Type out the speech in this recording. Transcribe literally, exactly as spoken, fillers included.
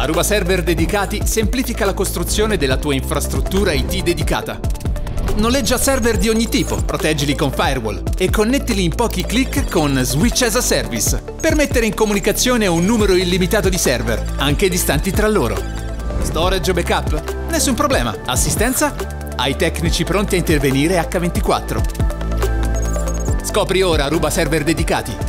Aruba Server Dedicati semplifica la costruzione della tua infrastruttura I T dedicata. Noleggia server di ogni tipo, proteggili con firewall e connettili in pochi clic con Switch as a Service per mettere in comunicazione un numero illimitato di server, anche distanti tra loro. Storage o backup? Nessun problema. Assistenza? Hai tecnici pronti a intervenire acca ventiquattro. Scopri ora Aruba Server Dedicati.